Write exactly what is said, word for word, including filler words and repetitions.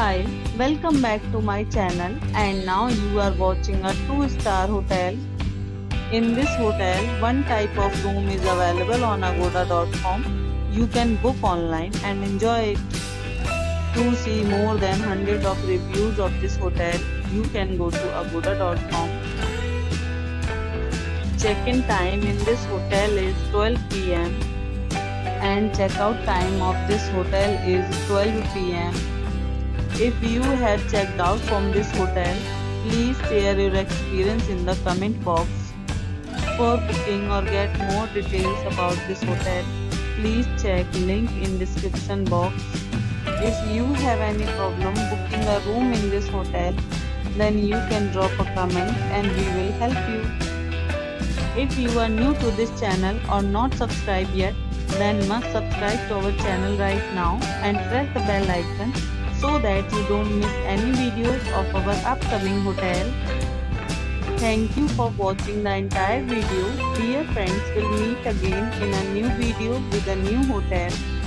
Hi, welcome back to my channel, and now you are watching a two star hotel. In this hotel, one type of room is available on agoda dot com. You can book online and enjoy it. To see more than one hundred of reviews of this hotel, you can go to agoda dot com. Check-in time in this hotel is twelve p m and check-out time of this hotel is twelve p m If you have checked out from this hotel, please share your experience in the comment box. For booking or get more details about this hotel, please check link in description box. If you have any problem booking a room in this hotel, then you can drop a comment and we will help you. If you are new to this channel or not subscribed yet, then must subscribe to our channel right now and press the bell icon so that you don't miss any videos of our upcoming hotel. Thank you for watching the entire video. Dear friends, we'll meet again in a new video with a new hotel.